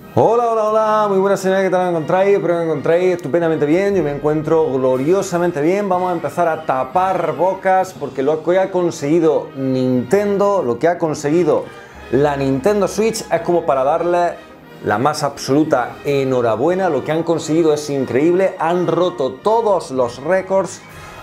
Hola, hola, hola, muy buenas señores, ¿qué tal me encontráis? Espero que me encontráis estupendamente bien, yo me encuentro gloriosamente bien. Vamos a empezar a tapar bocas porque lo que ha conseguido Nintendo, lo que ha conseguido la Nintendo Switch es como para darle la más absoluta enhorabuena. Lo que han conseguido es increíble, han roto todos los récords,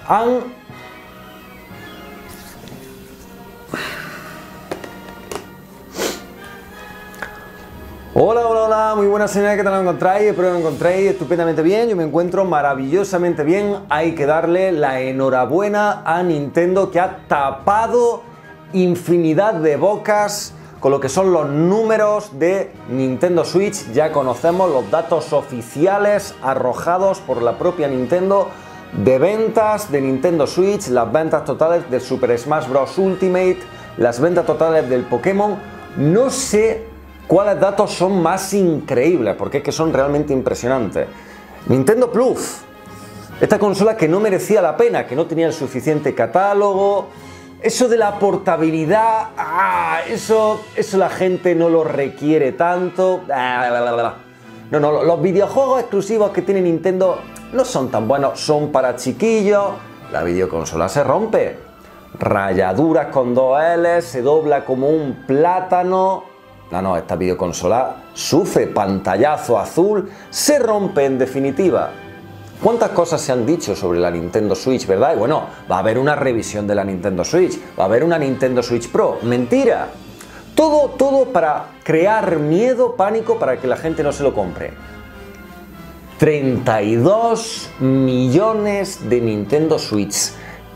Hola, hola, hola, muy buenas señores, ¿qué tal me encontráis? Espero que me encontréis estupendamente bien, yo me encuentro maravillosamente bien. Hay que darle la enhorabuena a Nintendo, que ha tapado infinidad de bocas con lo que son los números de Nintendo Switch. Ya conocemos los datos oficiales arrojados por la propia Nintendo de ventas de Nintendo Switch, las ventas totales del Super Smash Bros. Ultimate, las ventas totales del Pokémon. No sé cuáles datos son más increíbles, porque es que son realmente impresionantes. Nintendo Plus, esta consola que no merecía la pena, que no tenía el suficiente catálogo. Eso de la portabilidad, eso la gente no lo requiere tanto. No, los videojuegos exclusivos que tiene Nintendo no son tan buenos, son para chiquillos. La videoconsola se rompe, rayaduras con 2 L, se dobla como un plátano. No, esta videoconsola sufre, pantallazo azul, se rompe en definitiva. ¿Cuántas cosas se han dicho sobre la Nintendo Switch, verdad? Y bueno, va a haber una revisión de la Nintendo Switch, va a haber una Nintendo Switch Pro. Mentira. Todo para crear miedo, pánico, para que la gente no se lo compre. 32 millones de Nintendo Switch.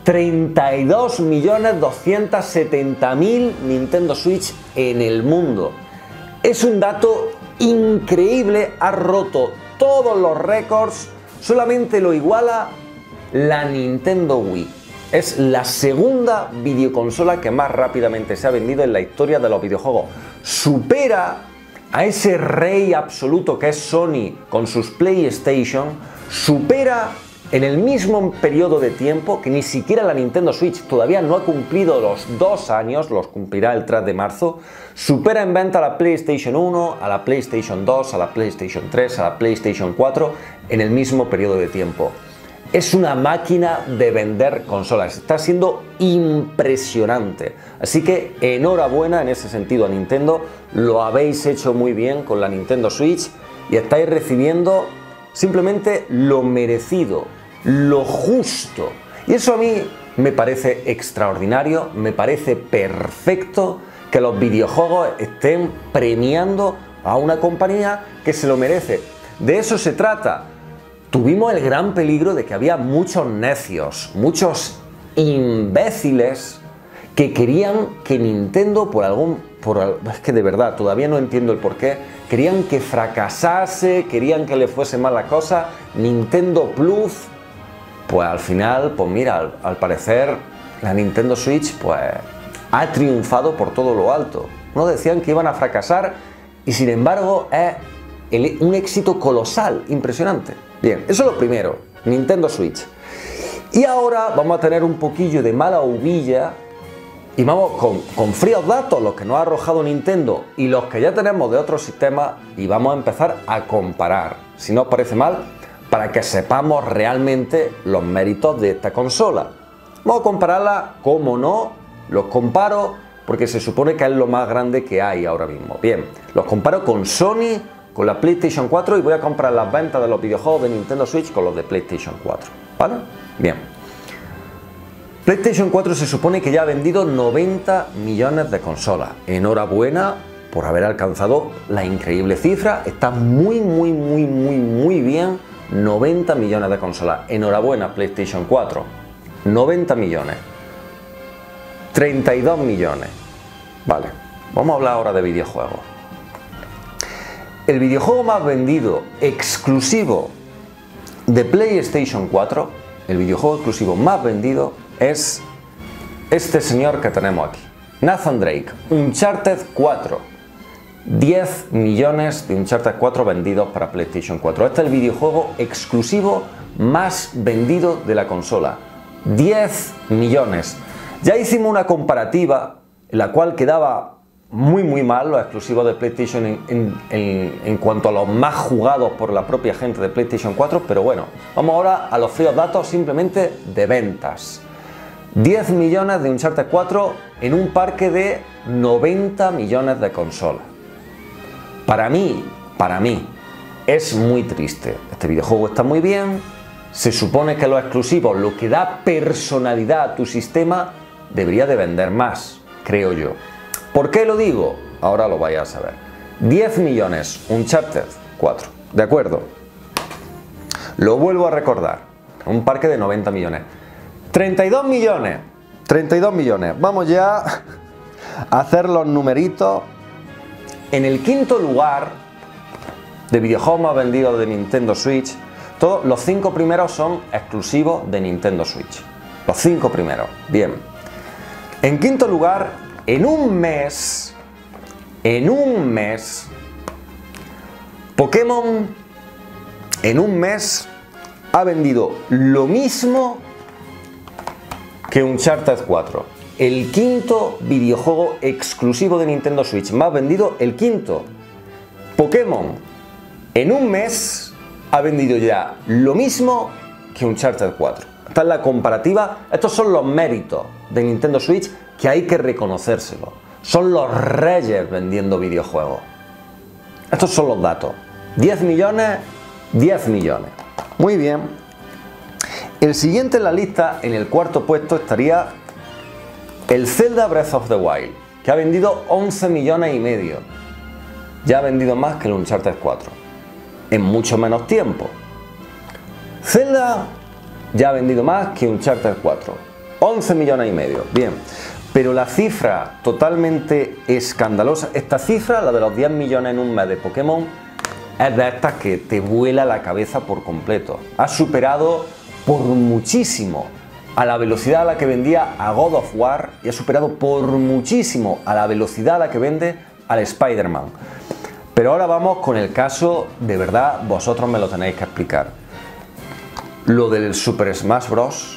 32.270.000 Nintendo Switch en el mundo. Es un dato increíble, ha roto todos los récords, solamente lo iguala la Nintendo Wii. Es la segunda videoconsola que más rápidamente se ha vendido en la historia de los videojuegos. Supera a ese rey absoluto que es Sony con sus PlayStation, supera en el mismo periodo de tiempo, que ni siquiera la Nintendo Switch todavía no ha cumplido los 2 años, los cumplirá el 3 de marzo, supera en venta a la PlayStation 1, a la PlayStation 2, a la PlayStation 3, a la PlayStation 4 en el mismo periodo de tiempo. Es una máquina de vender consolas, está siendo impresionante. Así que enhorabuena en ese sentido a Nintendo, lo habéis hecho muy bien con la Nintendo Switch y estáis recibiendo simplemente lo merecido, lo justo. Y eso a mí me parece extraordinario, me parece perfecto que los videojuegos estén premiando a una compañía que se lo merece. De eso se trata. Tuvimos el gran peligro de que había muchos necios, muchos imbéciles que querían que Nintendo es que de verdad todavía no entiendo el porqué, querían que fracasase, querían que le fuese mal la cosa. Nintendo Plus, pues al final, pues mira, al parecer la Nintendo Switch pues ha triunfado por todo lo alto. No decían que iban a fracasar y sin embargo es un éxito colosal, impresionante. Bien, eso es lo primero, Nintendo Switch. Y ahora vamos a tener un poquillo de mala uvilla y vamos con fríos datos, los que nos ha arrojado Nintendo y los que ya tenemos de otros sistemas, y vamos a empezar a comparar, si no os parece mal, para que sepamos realmente los méritos de esta consola. Vamos a compararla, como no, los comparo porque se supone que es lo más grande que hay ahora mismo. Bien, los comparo con Sony, con la PlayStation 4 y voy a comparar las ventas de los videojuegos de Nintendo Switch con los de PlayStation 4, ¿vale? Bien. PlayStation 4 se supone que ya ha vendido 90 millones de consolas. Enhorabuena por haber alcanzado la increíble cifra. Está muy bien. 90 millones de consolas. Enhorabuena PlayStation 4. 90 millones. 32 millones. Vale, vamos a hablar ahora de videojuegos. El videojuego más vendido exclusivo de PlayStation 4, el videojuego exclusivo más vendido es este señor que tenemos aquí, Nathan Drake, Uncharted 4. 10 millones de Uncharted 4 vendidos para PlayStation 4. Este es el videojuego exclusivo más vendido de la consola. 10 millones. Ya hicimos una comparativa en la cual quedaba muy mal los exclusivos de PlayStation en cuanto a los más jugados por la propia gente de PlayStation 4, pero bueno, vamos ahora a los fríos datos simplemente de ventas. 10 millones de Uncharted 4 en un parque de 90 millones de consolas. Para mí, es muy triste. Este videojuego está muy bien, se supone que los exclusivos, lo que da personalidad a tu sistema, debería de vender más, creo yo. ¿Por qué lo digo? Ahora lo vais a saber. 10 millones, Uncharted 4, ¿de acuerdo? Lo vuelvo a recordar, un parque de 90 millones. 32 millones, vamos ya a hacer los numeritos. En el quinto lugar de videojuegos más vendidos de Nintendo Switch, todos los 5 primeros son exclusivos de Nintendo Switch. Los 5 primeros, bien. En quinto lugar, en un mes, Pokémon en un mes ha vendido lo mismo que Uncharted 4. El quinto videojuego exclusivo de Nintendo Switch más vendido, el quinto. Pokémon en un mes ha vendido ya lo mismo que Uncharted 4. Esta es la comparativa, estos son los méritos de Nintendo Switch que hay que reconocérselo. Son los reyes vendiendo videojuegos. Estos son los datos. 10 millones, 10 millones. Muy bien. El siguiente en la lista, en el cuarto puesto, estaría el Zelda Breath of the Wild, que ha vendido 11 millones y medio. Ya ha vendido más que el Uncharted 4, en mucho menos tiempo. Zelda ya ha vendido más que Uncharted 4, 11 millones y medio, bien. Pero la cifra totalmente escandalosa, esta cifra, la de los 10 millones en un mes de Pokémon, es de estas que te vuela la cabeza por completo. Ha superado por muchísimo a la velocidad a la que vendía a God of War y ha superado por muchísimo a la velocidad a la que vende al Spider-Man. Pero ahora vamos con el caso, de verdad, vosotros me lo tenéis que explicar. Lo del Super Smash Bros.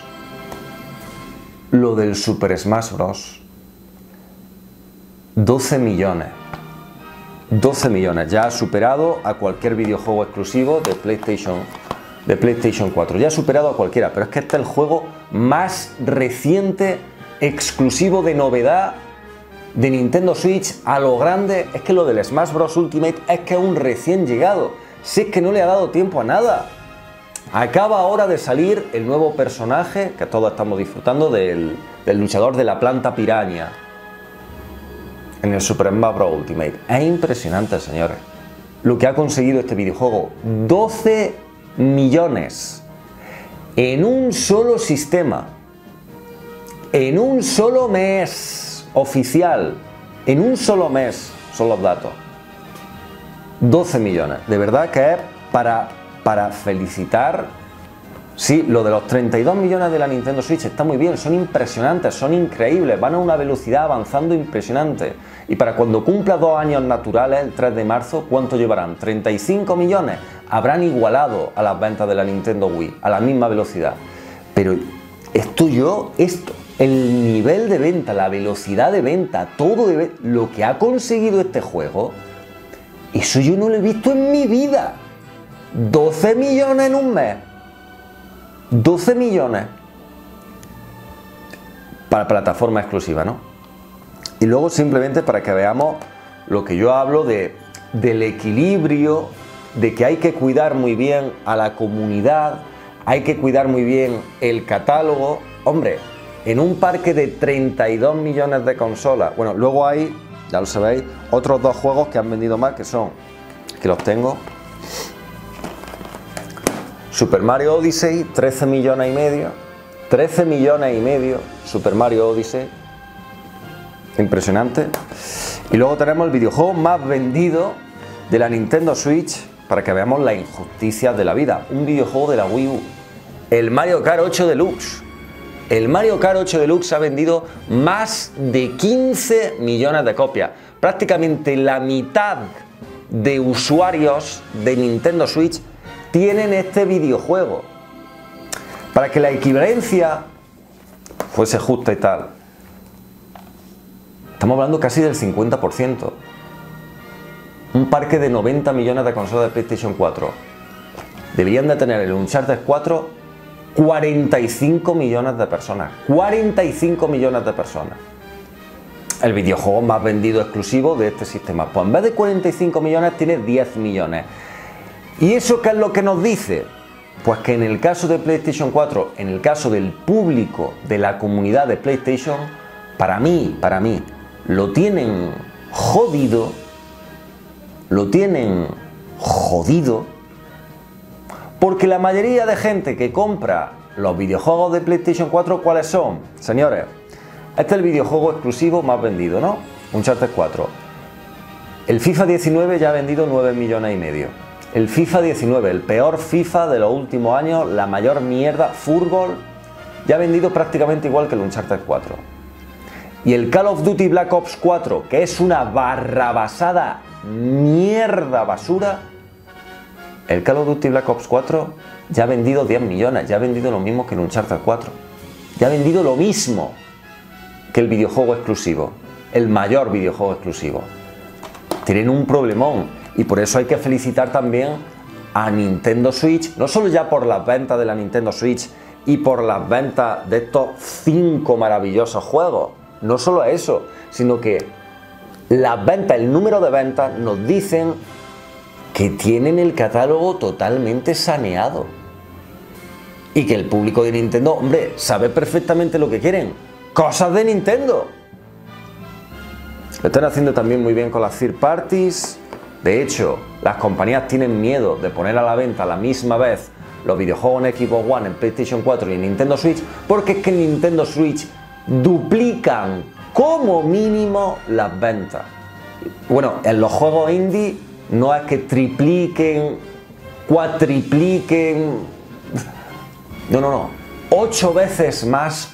12 millones. 12 millones. Ya ha superado a cualquier videojuego exclusivo de PlayStation 4. Ya ha superado a cualquiera, pero es que este es el juego más reciente, exclusivo de novedad de Nintendo Switch a lo grande. Es que lo del Smash Bros. Ultimate es que es un recién llegado. Si es que no le ha dado tiempo a nada. Acaba ahora de salir el nuevo personaje que todos estamos disfrutando del luchador de la planta piraña en el Super Smash Bros. Ultimate. Es impresionante, señores, lo que ha conseguido este videojuego. 12 millones en un solo sistema, en un solo mes oficial, en un solo mes son los datos. 12 millones, de verdad que es para felicitar. Sí, lo de los 32 millones de la Nintendo Switch está muy bien, son impresionantes, son increíbles, van a una velocidad avanzando impresionante. Y para cuando cumpla 2 años naturales, el 3 de marzo, ¿cuánto llevarán? 35 millones. Habrán igualado a las ventas de la Nintendo Wii, a la misma velocidad. Pero el nivel de venta, la velocidad de venta, todo lo que ha conseguido este juego, eso yo no lo he visto en mi vida. 12 millones en un mes. 12 millones para plataforma exclusiva, ¿no? Y luego simplemente para que veamos lo que yo hablo del equilibrio, de que hay que cuidar muy bien a la comunidad, hay que cuidar muy bien el catálogo. Hombre, en un parque de 32 millones de consolas, bueno, luego hay, ya lo sabéis, otros 2 juegos que han vendido más, que son, que los tengo, Super Mario Odyssey, 13 millones y medio, 13 millones y medio, Super Mario Odyssey, impresionante. Y luego tenemos el videojuego más vendido de la Nintendo Switch, para que veamos la injusticia de la vida, un videojuego de la Wii U, el Mario Kart 8 Deluxe. El Mario Kart 8 Deluxe ha vendido más de 15 millones de copias, prácticamente la mitad de usuarios de Nintendo Switch tienen este videojuego. Para que la equivalencia fuese justa y tal, Estamos hablando casi del 50%. Un parque de 90 millones de consolas de PlayStation 4. Deberían de tener el Uncharted 4 45 millones de personas. 45 millones de personas. El videojuego más vendido exclusivo de este sistema. Pues en vez de 45 millones tiene 10 millones. ¿Y eso qué es lo que nos dice? Pues que en el caso de PlayStation 4, en el caso del público de la comunidad de PlayStation, para mí, lo tienen jodido. Lo tienen jodido. Porque la mayoría de gente que compra los videojuegos de PlayStation 4, ¿cuáles son? Señores, este es el videojuego exclusivo más vendido, ¿no? Uncharted 4. El FIFA 19 ya ha vendido 9 millones y medio. El FIFA 19, el peor FIFA de los últimos años, la mayor mierda, fútbol, ya ha vendido prácticamente igual que el Uncharted 4. Y el Call of Duty Black Ops 4, que es una barrabasada, mierda, basura, el Call of Duty Black Ops 4 ya ha vendido 10 millones, ya ha vendido lo mismo que el Uncharted 4. Ya ha vendido lo mismo que el videojuego exclusivo, el mayor videojuego exclusivo. Tienen un problemón y por eso hay que felicitar también a Nintendo Switch, no solo ya por las ventas de la Nintendo Switch y por las ventas de estos 5 maravillosos juegos, no solo eso, sino que las ventas, el número de ventas nos dicen que tienen el catálogo totalmente saneado y que el público de Nintendo, hombre, sabe perfectamente lo que quieren, cosas de Nintendo. Lo están haciendo también muy bien con las third parties. De hecho, las compañías tienen miedo de poner a la venta a la misma vez los videojuegos en Xbox One, en PlayStation 4 y en Nintendo Switch, porque es que en Nintendo Switch duplican como mínimo las ventas. Bueno, en los juegos indie no es que tripliquen, cuatripliquen, no, 8 veces más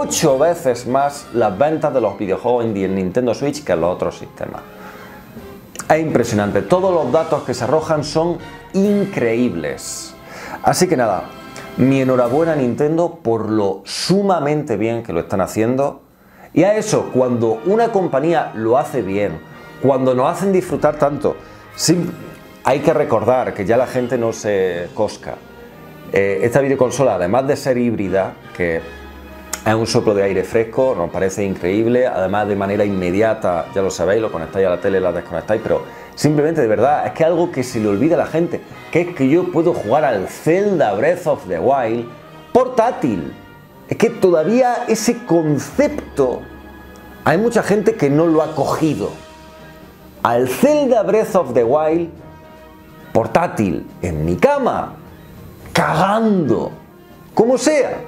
las ventas de los videojuegos indie en Nintendo Switch que en los otros sistemas. Es impresionante, todos los datos que se arrojan son increíbles. Así que nada, mi enhorabuena a Nintendo por lo sumamente bien que lo están haciendo. Y a eso, cuando una compañía lo hace bien, cuando nos hacen disfrutar tanto, sí, hay que recordar que ya la gente no se cosca. Esta videoconsola, además de ser híbrida, que es un soplo de aire fresco, nos parece increíble, además de manera inmediata, ya lo sabéis, lo conectáis a la tele, la desconectáis, pero simplemente de verdad, es que algo que se le olvida a la gente, que es que yo puedo jugar al Zelda Breath of the Wild portátil. Es que todavía ese concepto hay mucha gente que no lo ha cogido. Al Zelda Breath of the Wild portátil, en mi cama, cagando, como sea,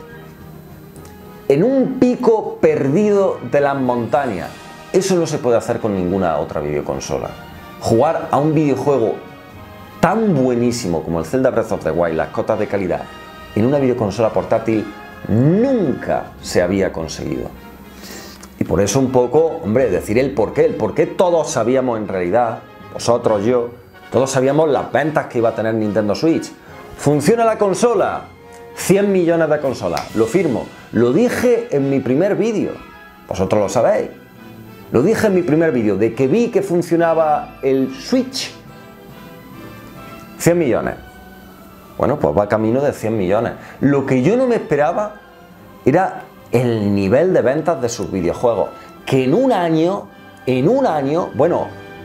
en un pico perdido de las montañas. Eso no se puede hacer con ninguna otra videoconsola. Jugar a un videojuego tan buenísimo como el Zelda Breath of the Wild, las cotas de calidad, en una videoconsola portátil nunca se había conseguido. Y por eso un poco, hombre, decir el por qué todos sabíamos en realidad, vosotros, yo, todos sabíamos las ventas que iba a tener Nintendo Switch. ¿Funciona la consola? 100 millones de consolas, lo firmo. Lo dije en mi primer vídeo, vosotros lo sabéis. Lo dije en mi primer vídeo, de que vi que funcionaba el Switch. 100 millones. Bueno, pues va camino de 100 millones. Lo que yo no me esperaba era el nivel de ventas de sus videojuegos. Que en un año, bueno,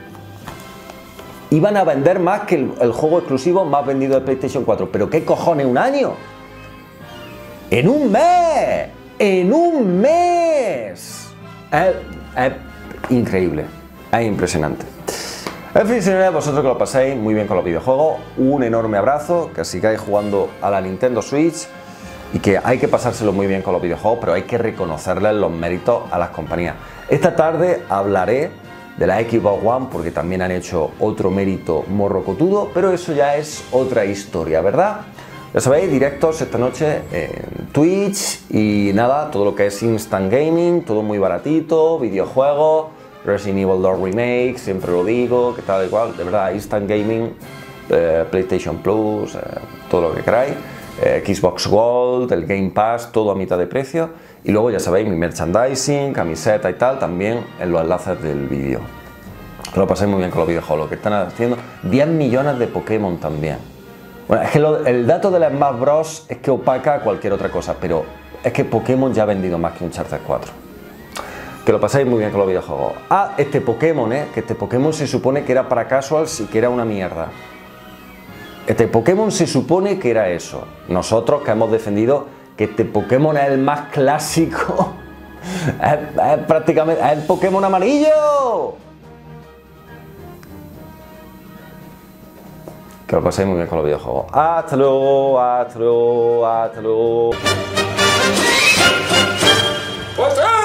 iban a vender más que el juego exclusivo más vendido de PlayStation 4. ¿Pero qué cojones, un año? ¡En un mes! ¡En un mes! Es increíble, es impresionante. En fin, señores, vosotros que lo paséis muy bien con los videojuegos, un enorme abrazo, que sigáis jugando a la Nintendo Switch y que hay que pasárselo muy bien con los videojuegos, pero hay que reconocerles los méritos a las compañías. Esta tarde hablaré de la Xbox One porque también han hecho otro mérito morrocotudo, pero eso ya es otra historia, ¿verdad? Ya sabéis, directos esta noche en Twitch y nada, todo lo que es Instant Gaming, todo muy baratito, videojuegos, Resident Evil 2 Remake, siempre lo digo, que tal igual, de verdad, Instant Gaming, PlayStation Plus, todo lo que queráis. Xbox Gold, el Game Pass, todo a mitad de precio. Y luego ya sabéis, mi merchandising, camiseta y tal, también en los enlaces del vídeo. Que lo paséis muy bien con los videojuegos, lo que están haciendo. 10 millones de Pokémon también. Bueno, es que el dato de la Smash Bros. Es que opaca cualquier otra cosa, pero es que Pokémon ya ha vendido más que un Uncharted 4. Que lo paséis muy bien con los videojuegos. Ah, este Pokémon, que este Pokémon se supone que era para casuals y que era una mierda. Este Pokémon se supone que era eso. Nosotros que hemos defendido que este Pokémon es el más clásico. es prácticamente es el Pokémon amarillo. Que lo paséis muy bien con los videojuegos. Hasta luego, hasta luego, hasta luego.